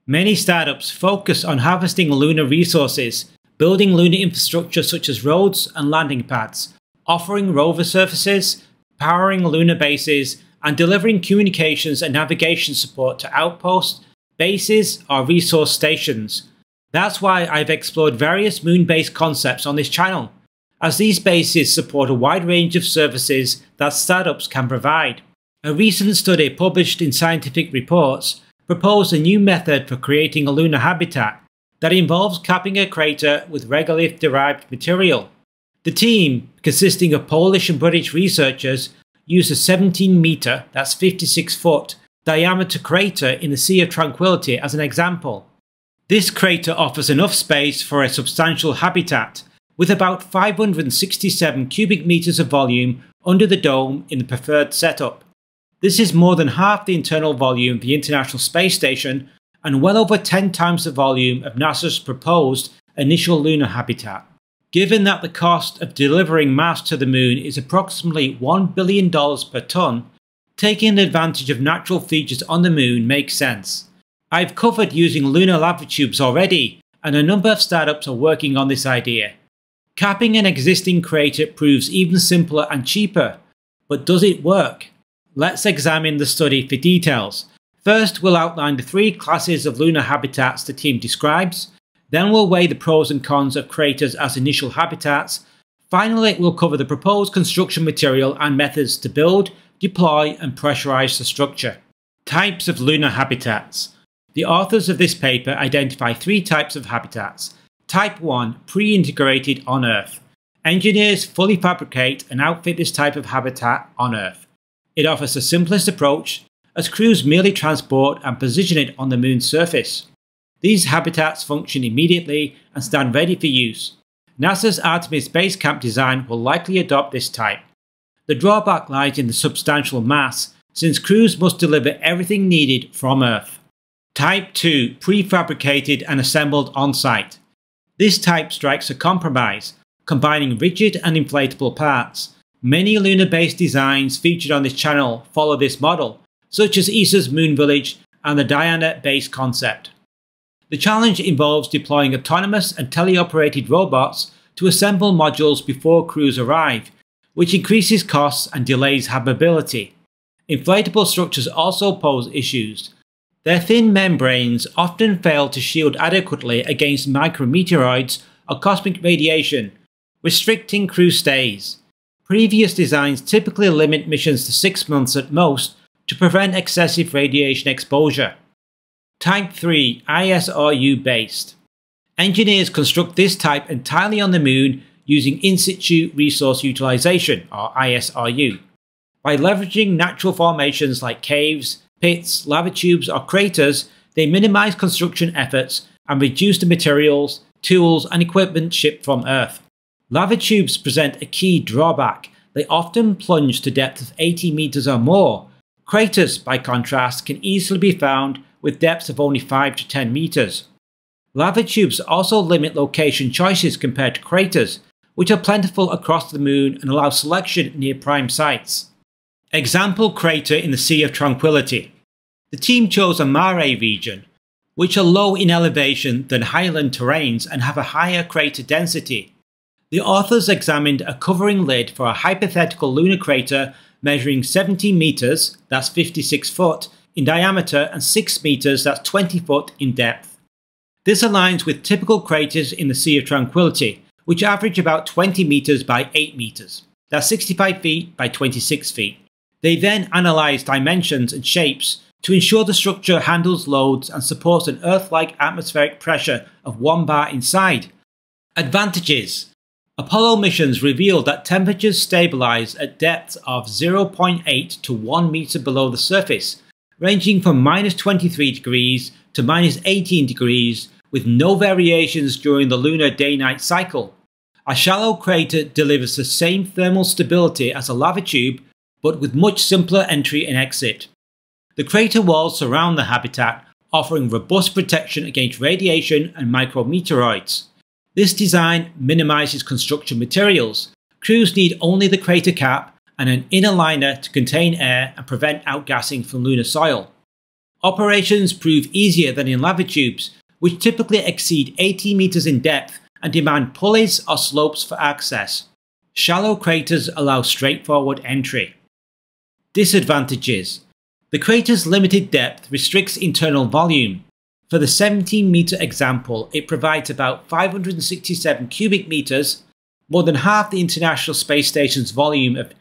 Many startups focus on harvesting lunar resources, building lunar infrastructure such as roads and landing pads, offering rover services, powering lunar bases, and delivering communications and navigation support to outposts, bases, or resource stations. That's why I've explored various moon-based concepts on this channel, as these bases support a wide range of services that startups can provide. A recent study published in Scientific Reports proposed a new method for creating a lunar habitat that involves capping a crater with regolith-derived material. The team, consisting of Polish and British researchers, used a 17-metre, that's 56-foot, diameter crater in the Sea of Tranquillity as an example. This crater offers enough space for a substantial habitat, with about 567 cubic meters of volume under the dome in the preferred setup. This is more than half the internal volume of the International Space Station and well over 10 times the volume of NASA's proposed initial lunar habitat. Given that the cost of delivering mass to the moon is approximately $1 billion per ton, taking advantage of natural features on the moon makes sense. I've covered using lunar lava tubes already, and a number of startups are working on this idea. Capping an existing crater proves even simpler and cheaper, but does it work? Let's examine the study for details. First, we'll outline the three classes of lunar habitats the team describes. Then we'll weigh the pros and cons of craters as initial habitats. Finally, we'll cover the proposed construction material and methods to build, deploy, and pressurize the structure. Types of lunar habitats. The authors of this paper identify three types of habitats. Type 1, pre-integrated on Earth. Engineers fully fabricate and outfit this type of habitat on Earth. It offers the simplest approach, as crews merely transport and position it on the moon's surface. These habitats function immediately and stand ready for use. NASA's Artemis Base Camp design will likely adopt this type. The drawback lies in the substantial mass, since crews must deliver everything needed from Earth. Type 2, prefabricated and assembled on-site. This type strikes a compromise, combining rigid and inflatable parts. Many lunar-based designs featured on this channel follow this model, such as ESA's Moon Village and the Diana base concept. The challenge involves deploying autonomous and teleoperated robots to assemble modules before crews arrive, which increases costs and delays habitability. Inflatable structures also pose issues. Their thin membranes often fail to shield adequately against micrometeoroids or cosmic radiation, restricting crew stays. Previous designs typically limit missions to 6 months at most to prevent excessive radiation exposure. Type 3, ISRU based. Engineers construct this type entirely on the moon using in situ resource utilization, or ISRU. By leveraging natural formations like caves, pits, lava tubes, or craters, they minimize construction efforts and reduce the materials, tools, and equipment shipped from Earth. Lava tubes present a key drawback. They often plunge to depths of 80 meters or more. Craters, by contrast, can easily be found with depths of only 5 to 10 meters. Lava tubes also limit location choices compared to craters, which are plentiful across the moon and allow selection near prime sites. Example crater in the Sea of Tranquillity. The team chose a mare region, which are low in elevation than highland terrains and have a higher crater density. The authors examined a covering lid for a hypothetical lunar crater measuring 70 meters, that's 56 foot, in diameter and 6 meters, that's 20 foot, in depth. This aligns with typical craters in the Sea of Tranquillity, which average about 20 meters by 8 meters, that's 65 feet by 26 feet. They then analysed dimensions and shapes to ensure the structure handles loads and supports an Earth-like atmospheric pressure of 1 bar inside. Advantages. Apollo missions revealed that temperatures stabilize at depths of 0.8 to 1 meter below the surface, ranging from -23 degrees to -18 degrees, with no variations during the lunar day-night cycle. A shallow crater delivers the same thermal stability as a lava tube, but with much simpler entry and exit. The crater walls surround the habitat, offering robust protection against radiation and micrometeoroids. This design minimizes construction materials. Crews need only the crater cap and an inner liner to contain air and prevent outgassing from lunar soil. Operations prove easier than in lava tubes, which typically exceed 80 meters in depth and demand pulleys or slopes for access. Shallow craters allow straightforward entry. Disadvantages: the crater's limited depth restricts internal volume. For the 17-meter example, it provides about 567 cubic meters, more than half the International Space Station's volume of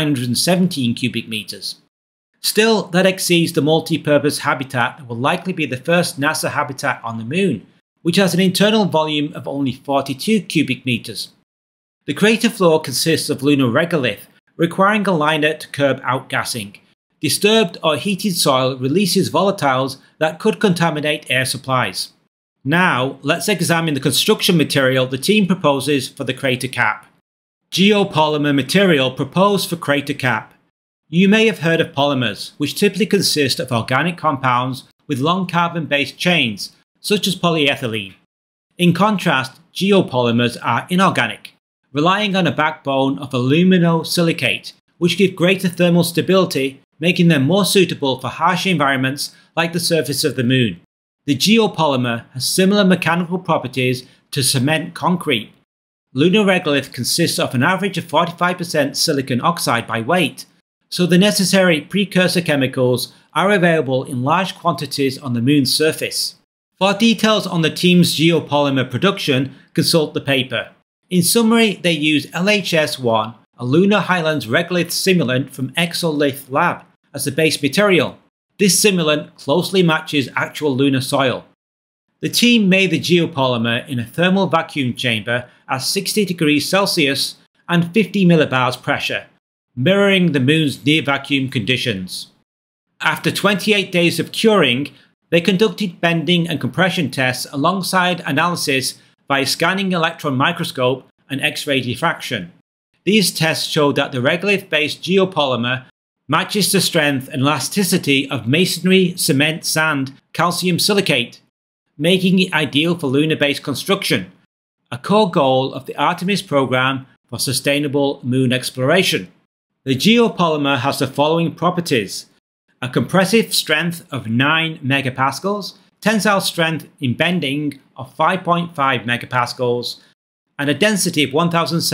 917 cubic meters. Still, that exceeds the multi-purpose habitat that will likely be the first NASA habitat on the Moon, which has an internal volume of only 42 cubic meters. The crater floor consists of lunar regolith, requiring a liner to curb outgassing. Disturbed or heated soil releases volatiles that could contaminate air supplies. Now, let's examine the construction material the team proposes for the crater cap. Geopolymer material proposed for crater cap. You may have heard of polymers, which typically consist of organic compounds with long carbon-based chains, such as polyethylene. In contrast, geopolymers are inorganic, relying on a backbone of aluminosilicate, which give greater thermal stability, making them more suitable for harsh environments like the surface of the Moon. The geopolymer has similar mechanical properties to cement concrete. Lunar regolith consists of an average of 45% silicon oxide by weight, so the necessary precursor chemicals are available in large quantities on the Moon's surface. For details on the team's geopolymer production, consult the paper. In summary, they use LHS-1, a Lunar Highlands regolith simulant from Exolith Lab, as the base material. This simulant closely matches actual lunar soil. The team made the geopolymer in a thermal vacuum chamber at 60 degrees Celsius and 50 millibars pressure, mirroring the Moon's near vacuum conditions. After 28 days of curing, they conducted bending and compression tests alongside analysis by scanning electron microscope and X-ray diffraction. These tests showed that the regolith-based geopolymer matches the strength and elasticity of masonry, cement, sand, calcium silicate, making it ideal for lunar-based construction, a core goal of the Artemis program for sustainable Moon exploration. The geopolymer has the following properties: a compressive strength of 9 megapascals, tensile strength in bending of 5.5 megapascals, and a density of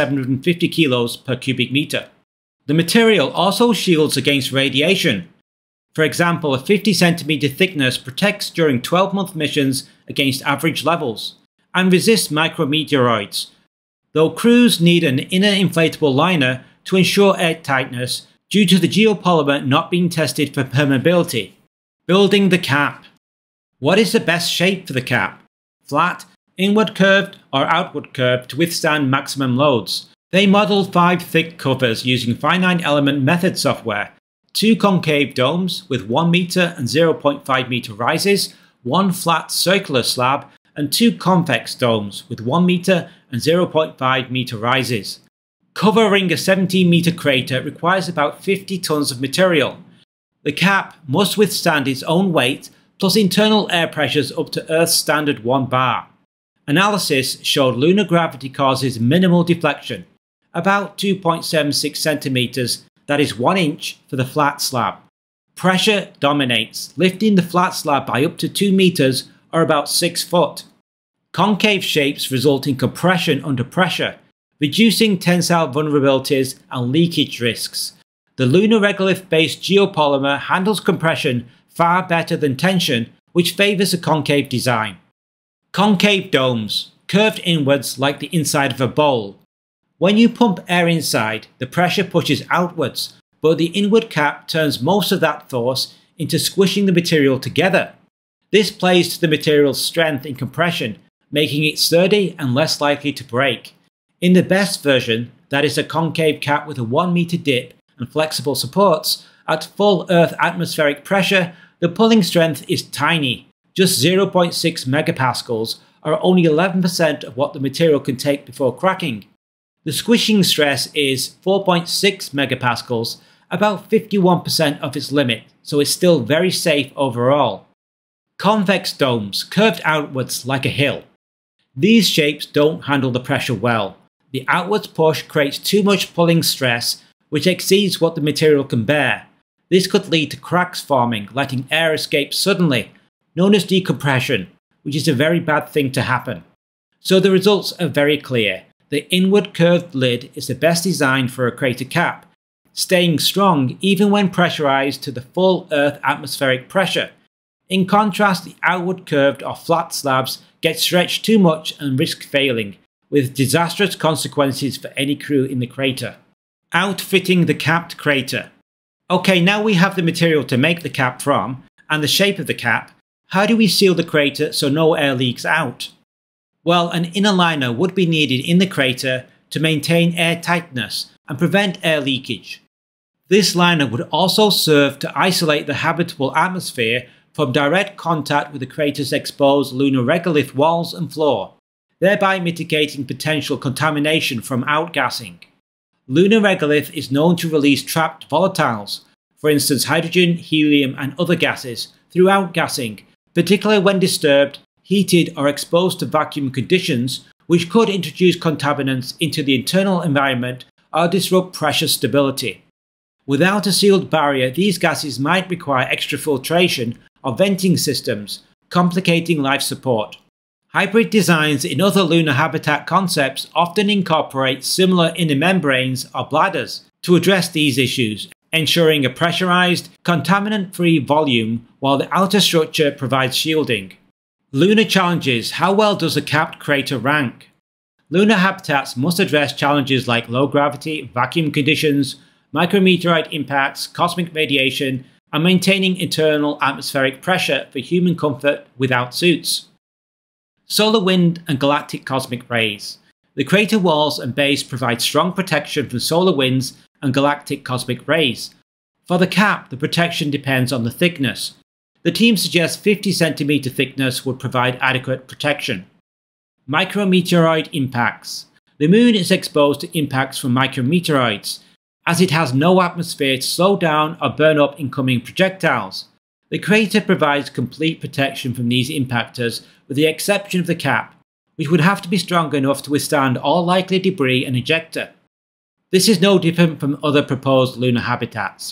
1,750 kilos per cubic meter. The material also shields against radiation. For example, a 50 centimeter thickness protects during 12-month missions against average levels, and resists micrometeorites, though crews need an inner inflatable liner to ensure airtightness due to the geopolymer not being tested for permeability. Building the cap. What is the best shape for the cap? Flat, inward curved, or outward curved to withstand maximum loads? They modelled 5 thick covers using finite element method software, 2 concave domes with 1 meter and 0.5 meter rises, 1 flat circular slab, and 2 convex domes with 1 meter and 0.5 meter rises. Covering a 17-meter crater requires about 50 tons of material. The cap must withstand its own weight plus internal air pressures up to Earth's standard 1 bar. Analysis showed lunar gravity causes minimal deflection, about 2.76 centimeters, that is 1 inch for the flat slab. Pressure dominates, lifting the flat slab by up to 2 meters or about 6 foot. Concave shapes result in compression under pressure, reducing tensile vulnerabilities and leakage risks. The lunar regolith-based geopolymer handles compression far better than tension, which favours a concave design. Concave domes, curved inwards like the inside of a bowl. When you pump air inside, the pressure pushes outwards, but the inward cap turns most of that force into squishing the material together. This plays to the material's strength in compression, making it sturdy and less likely to break. In the best version, that is a concave cap with a 1 meter dip and flexible supports, at full Earth atmospheric pressure, the pulling strength is tiny, just 0.6 megapascals, or only 11% of what the material can take before cracking. The squishing stress is 4.6 megapascals, about 51% of its limit, so it's still very safe overall. Convex domes, curved outwards like a hill. These shapes don't handle the pressure well. The outwards push creates too much pulling stress, which exceeds what the material can bear. This could lead to cracks forming, letting air escape suddenly, known as decompression, which is a very bad thing to happen. So the results are very clear. The inward curved lid is the best design for a crater cap, staying strong even when pressurized to the full Earth atmospheric pressure. In contrast, the outward curved or flat slabs get stretched too much and risk failing, with disastrous consequences for any crew in the crater. Outfitting the capped crater. Okay, now we have the material to make the cap from, and the shape of the cap. How do we seal the crater so no air leaks out? Well, an inner liner would be needed in the crater to maintain air tightness and prevent air leakage. This liner would also serve to isolate the habitable atmosphere from direct contact with the crater's exposed lunar regolith walls and floor, thereby mitigating potential contamination from outgassing. Lunar regolith is known to release trapped volatiles, for instance hydrogen, helium and other gases, through outgassing, particularly when disturbed, heated or exposed to vacuum conditions, which could introduce contaminants into the internal environment or disrupt pressure stability. Without a sealed barrier, these gases might require extra filtration or venting systems, complicating life support. Hybrid designs in other lunar habitat concepts often incorporate similar inner membranes or bladders to address these issues, ensuring a pressurized, contaminant-free volume while the outer structure provides shielding. Lunar challenges. How well does a capped crater rank? Lunar habitats must address challenges like low gravity, vacuum conditions, micrometeorite impacts, cosmic radiation, and maintaining internal atmospheric pressure for human comfort without suits. Solar wind and galactic cosmic rays. The crater walls and base provide strong protection from solar winds and galactic cosmic rays. For the cap, the protection depends on the thickness. The team suggests 50 cm thickness would provide adequate protection. Micrometeorite impacts. The Moon is exposed to impacts from micrometeorites, as it has no atmosphere to slow down or burn up incoming projectiles. The crater provides complete protection from these impactors with the exception of the cap, which would have to be strong enough to withstand all likely debris and ejecta. This is no different from other proposed lunar habitats.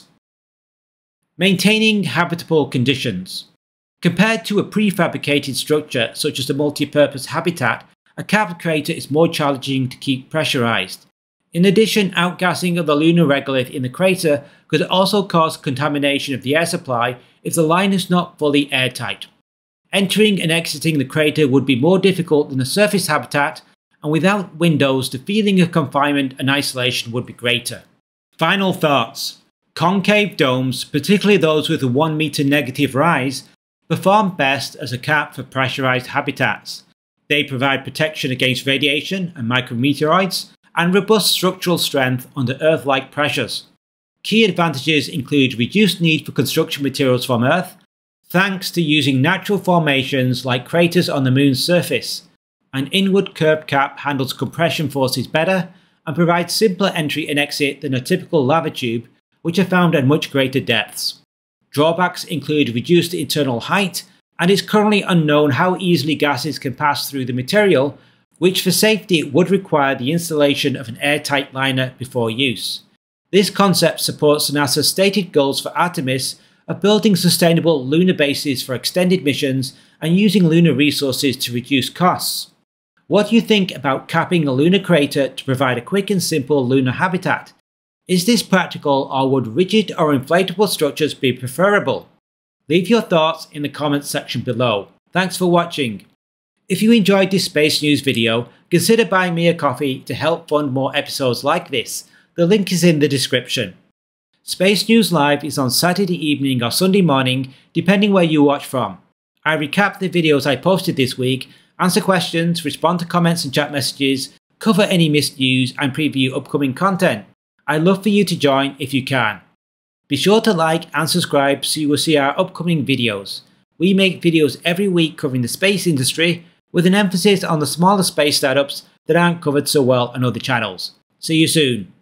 Maintaining habitable conditions. Compared to a prefabricated structure such as a multi-purpose habitat, a capped crater is more challenging to keep pressurized. In addition, outgassing of the lunar regolith in the crater could also cause contamination of the air supply if the line is not fully airtight. Entering and exiting the crater would be more difficult than a surface habitat, and without windows, the feeling of confinement and isolation would be greater. Final thoughts. Concave domes, particularly those with a 1 meter negative rise, perform best as a cap for pressurized habitats. They provide protection against radiation and micrometeorites, and robust structural strength under Earth-like pressures. Key advantages include reduced need for construction materials from Earth, thanks to using natural formations like craters on the Moon's surface. An inward curved cap handles compression forces better and provides simpler entry and exit than a typical lava tube, which are found at much greater depths. Drawbacks include reduced internal height, and it's currently unknown how easily gases can pass through the material, which for safety would require the installation of an airtight liner before use. This concept supports NASA's stated goals for Artemis of building sustainable lunar bases for extended missions and using lunar resources to reduce costs. What do you think about capping a lunar crater to provide a quick and simple lunar habitat? Is this practical, or would rigid or inflatable structures be preferable? Leave your thoughts in the comments section below. Thanks for watching. If you enjoyed this Space News video, consider buying me a coffee to help fund more episodes like this. The link is in the description. Space News Live is on Saturday evening or Sunday morning, depending where you watch from. I recap the videos I posted this week, answer questions, respond to comments and chat messages, cover any missed news and preview upcoming content. I'd love for you to join if you can. Be sure to like and subscribe so you will see our upcoming videos. We make videos every week covering the space industry, with an emphasis on the smaller space startups that aren't covered so well on other channels. See you soon.